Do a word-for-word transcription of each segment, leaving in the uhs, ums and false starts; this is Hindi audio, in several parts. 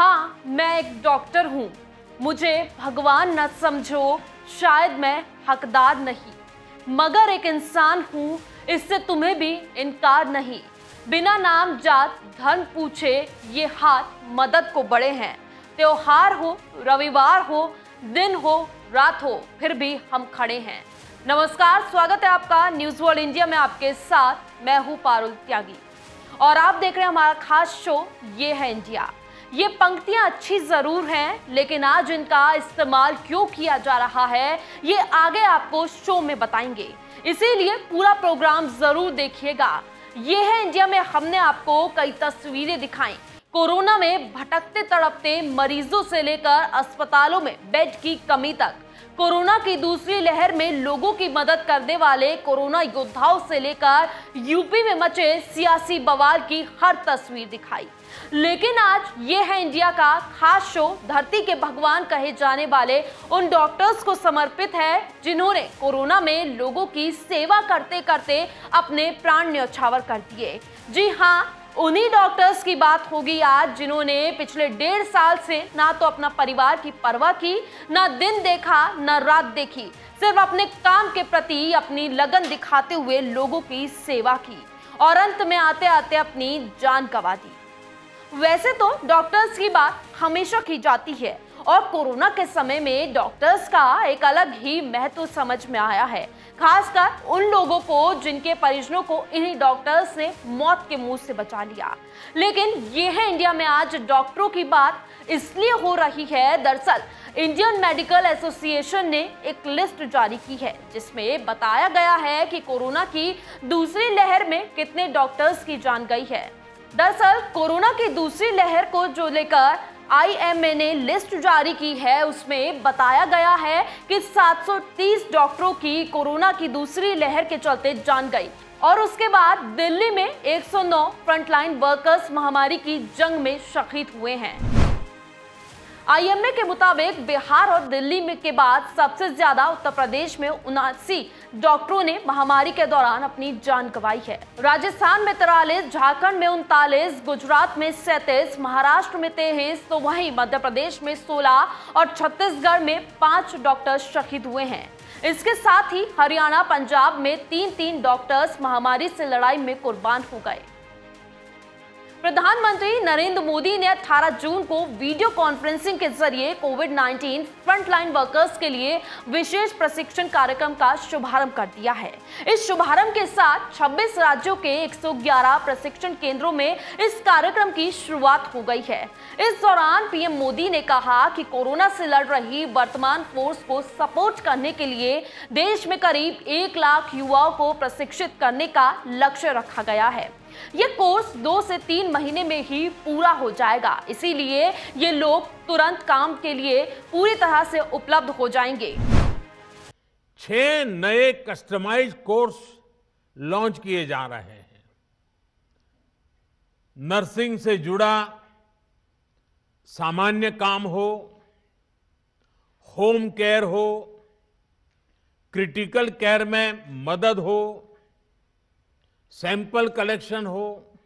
हाँ, मैं एक डॉक्टर हूँ। मुझे भगवान न समझो, शायद मैं हकदार नहीं, मगर एक इंसान हूँ, इससे तुम्हें भी इनकार नहीं। बिना नाम जात धर्म पूछे ये हाथ मदद को बड़े हैं। त्योहार हो, रविवार हो, दिन हो, रात हो, फिर भी हम खड़े हैं। नमस्कार, स्वागत है आपका न्यूज़ वर्ल्ड इंडिया में। आपके साथ मैं हूँ पारुल त्यागी और आप देख रहे हैं हमारा खास शो ये है इंडिया। ये पंक्तियां अच्छी जरूर हैं, लेकिन आज इनका इस्तेमाल क्यों किया जा रहा है ये आगे आपको शो में बताएंगे, इसीलिए पूरा प्रोग्राम जरूर देखिएगा। ये है इंडिया में हमने आपको कई तस्वीरें दिखाई, कोरोना में भटकते तड़पते मरीजों से लेकर अस्पतालों में बेड की कमी तक, कोरोना की दूसरी लहर में लोगों की मदद करने वाले कोरोना योद्धाओं से लेकर यूपी में मचे सियासी बवाल की हर तस्वीर दिखाई। लेकिन आज ये है इंडिया का खास शो धरती के भगवान कहे जाने वाले उन डॉक्टर्स को समर्पित है जिन्होंने कोरोना में लोगों की सेवा करते करते अपने प्राण न्यौछावर कर दिए। जी हाँ, उन्हीं डॉक्टर्स की बात होगी आज जिन्होंने पिछले डेढ़ साल से ना तो अपना परिवार की परवाह की, ना दिन देखा, ना रात देखी, सिर्फ अपने काम के प्रति अपनी लगन दिखाते हुए लोगों की सेवा की और अंत में आते आते अपनी जान गंवा दी। वैसे तो डॉक्टर्स की बात हमेशा की जाती है और कोरोना के समय में डॉक्टर्स का एक अलग ही महत्व समझ में आया है, खासकर उन लोगों को जिनके परिजनों को इन्हीं डॉक्टर्स ने मौत के मुंह से बचा लिया। लेकिन ये है इंडिया में आज डॉक्टरों की बात इसलिए हो रही है, दरअसल इंडियन मेडिकल एसोसिएशन ने एक लिस्ट जारी की है जिसमें बताया गया है कि कोरोना की दूसरी लहर में कितने डॉक्टर्स की जान गई है। दरअसल कोरोना की दूसरी लहर को जो लेकर आई एम ए ने लिस्ट जारी की है उसमें बताया गया है कि सात सौ तीस डॉक्टरों की कोरोना की दूसरी लहर के चलते जान गई और उसके बाद दिल्ली में एक सौ नौ फ्रंटलाइन वर्कर्स महामारी की जंग में शहीद हुए हैं। आई एम ए के मुताबिक बिहार और दिल्ली में के बाद सबसे ज्यादा उत्तर प्रदेश में उनासी डॉक्टरों ने महामारी के दौरान अपनी जान गंवाई है। राजस्थान में तिरालीस, झारखंड में उनतालीस, गुजरात में सैंतीस, महाराष्ट्र में तेईस, तो वहीं मध्य प्रदेश में सोलह और छत्तीसगढ़ में पांच डॉक्टर शहीद हुए हैं। इसके साथ ही हरियाणा, पंजाब में तीन तीन डॉक्टर्स महामारी से लड़ाई में कुर्बान हो गए। प्रधानमंत्री नरेंद्र मोदी ने अठारह जून को वीडियो कॉन्फ्रेंसिंग के जरिए कोविड नाइन्टीन फ्रंटलाइन वर्कर्स के लिए विशेष प्रशिक्षण कार्यक्रम का शुभारंभ कर दिया है। इस शुभारंभ के साथ छब्बीस राज्यों के एक सौ ग्यारह प्रशिक्षण केंद्रों में इस कार्यक्रम की शुरुआत हो गई है। इस दौरान पीएम मोदी ने कहा कि कोरोना से लड़ रही वर्तमान फोर्स को सपोर्ट करने के लिए देश में करीब एक लाख युवाओं को प्रशिक्षित करने का लक्ष्य रखा गया है। ये कोर्स दो से तीन महीने में ही पूरा हो जाएगा, इसीलिए ये लोग तुरंत काम के लिए पूरी तरह से उपलब्ध हो जाएंगे। छह नए कस्टमाइज्ड कोर्स लॉन्च किए जा रहे हैं। नर्सिंग से जुड़ा सामान्य काम हो, होम केयर हो, क्रिटिकल केयर में मदद हो, सैंपल कलेक्शन हो,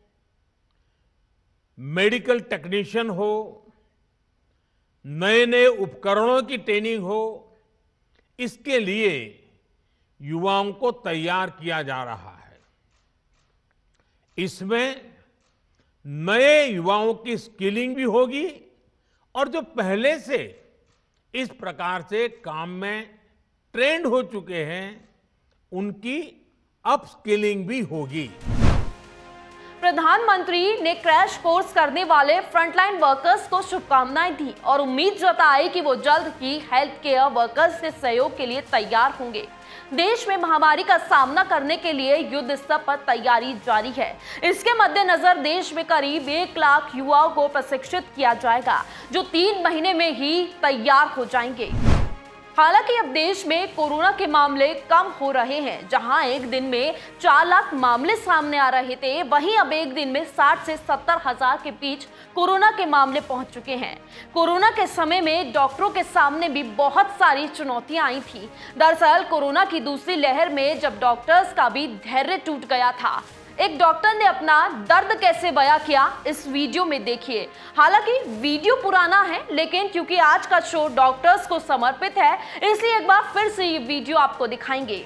मेडिकल टेक्नीशियन हो, नए नए उपकरणों की ट्रेनिंग हो, इसके लिए युवाओं को तैयार किया जा रहा है। इसमें नए युवाओं की स्किलिंग भी होगी और जो पहले से इस प्रकार से काम में ट्रेंड हो चुके हैं उनकी अपस्किलिंग भी होगी। प्रधानमंत्री ने क्रैश कोर्स करने वाले फ्रंटलाइन वर्कर्स को शुभकामनाएं दी और उम्मीद जताई कि वो जल्द ही हेल्थ केयर वर्कर्स के सहयोग के लिए तैयार होंगे। देश में महामारी का सामना करने के लिए युद्ध स्तर पर तैयारी जारी है। इसके मद्देनजर देश में करीब एक लाख युवाओं को प्रशिक्षित किया जाएगा जो तीन महीने में ही तैयार हो जाएंगे। हालांकि अब देश में कोरोना के मामले कम हो रहे हैं। जहां एक दिन में चार लाख मामले सामने आ रहे थे, वहीं अब एक दिन में साठ से सत्तर हजार के बीच कोरोना के मामले पहुंच चुके हैं। कोरोना के समय में डॉक्टरों के सामने भी बहुत सारी चुनौतियां आई थी। दरअसल कोरोना की दूसरी लहर में जब डॉक्टर्स का भी धैर्य टूट गया था, एक डॉक्टर ने अपना दर्द कैसे बयां किया इस वीडियो में देखिए। हालांकि वीडियो पुराना है, लेकिन क्योंकि आज का शो डॉक्टर्स को समर्पित है, इसलिए एक बार फिर से ये वीडियो आपको दिखाएंगे।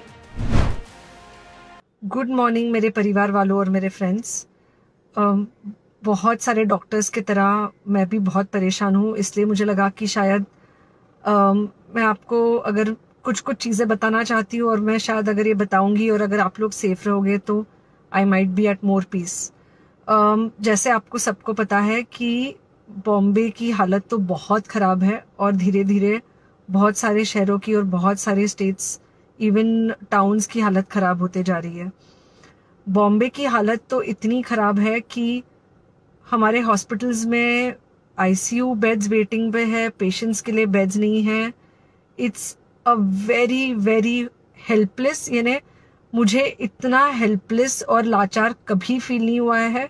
गुड मॉर्निंग मेरे परिवार वालों और मेरे फ्रेंड्स। um, बहुत सारे डॉक्टर्स की तरह मैं भी बहुत परेशान हूँ, इसलिए मुझे लगा कि शायद um, मैं आपको अगर कुछ कुछ चीज़ें बताना चाहती हूँ, और मैं शायद अगर ये बताऊंगी और अगर आप लोग सेफ रहोगे तो I might be at more peace. जैसे आपको सबको पता है कि बॉम्बे की हालत तो बहुत ख़राब है, और धीरे धीरे बहुत सारे शहरों की और बहुत सारे स्टेट्स, इवन टाउन्स की हालत ख़राब होते जा रही है। बॉम्बे की हालत तो इतनी ख़राब है कि हमारे हॉस्पिटल्स में आईसीयू बेड्स वेटिंग पे है, पेशेंट्स के लिए बेड्स नहीं है। It's a very very helpless, यानी मुझे इतना हेल्पलेस और लाचार कभी फील नहीं हुआ है।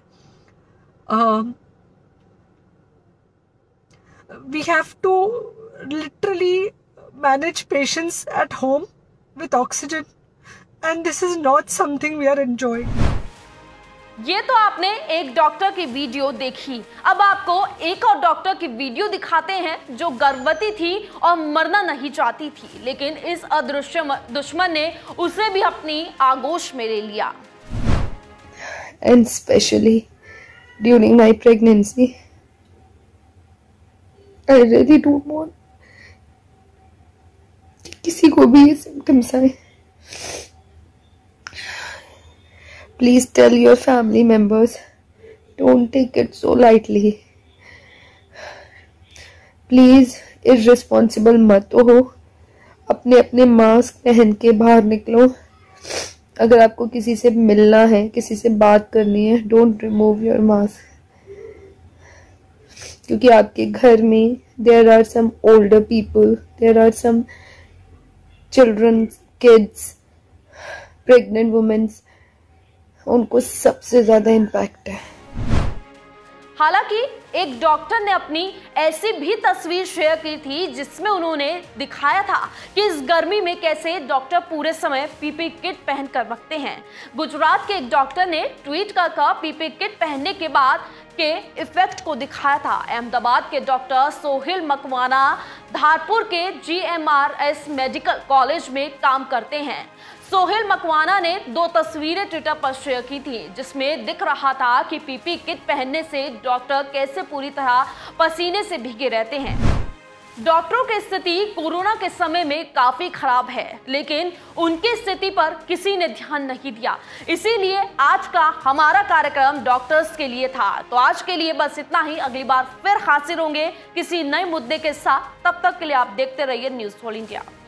We have to literally manage patients at home with oxygen, and this is not something we are enjoying. ये तो आपने एक डॉक्टर की वीडियो देखी, अब आपको एक और डॉक्टर की वीडियो दिखाते हैं जो गर्भवती थी और मरना नहीं चाहती थी, लेकिन इस अदृश्य दुश्मन ने उसे भी अपनी आगोश में ले लिया। And especially during my pregnancy, I really don't want किसी को भी ये सिम्टम्स आए। Please tell your family members, don't take it so lightly. Please irresponsible मत हो, अपने अपने मास्क पहन के बाहर निकलो। अगर आपको किसी से मिलना है, किसी से बात करनी है, डोंट रिमूव योर मास्क, क्योंकि आपके घर में there are some older people, there are some children, kids, pregnant womens, उनको सबसे ज्यादा इम्पैक्ट है। हालांकि एक डॉक्टर ने अपनी ऐसी भी तस्वीर शेयर की थी जिसमें उन्होंने दिखाया था कि इस गर्मी में कैसे डॉक्टर पूरे समय पीपी किट पहनकर रखते हैं। गुजरात के एक डॉक्टर ने ट्वीट कर कर पीपी किट पहनने के बाद के इफेक्ट को दिखाया था। अहमदाबाद के डॉक्टर सोहेल मकवाना धारपुर के जीएमआरएस मेडिकल कॉलेज में काम करते हैं। सोहेल मकवाना ने दो तस्वीरें ट्विटर पर शेयर की थी जिसमें दिख रहा था कि पीपी किट पहनने से डॉक्टर कैसे पूरी तरह पसीने से भीगे रहते हैं। डॉक्टरों की स्थिति कोरोना के समय में काफी खराब है, लेकिन उनकी स्थिति पर किसी ने ध्यान नहीं दिया। इसीलिए आज का हमारा कार्यक्रम डॉक्टर्स के लिए था। तो आज के लिए बस इतना ही। अगली बार फिर हाजिर होंगे किसी नए मुद्दे के साथ। तब तक के लिए आप देखते रहिए न्यूज़ ऑल इंडिया।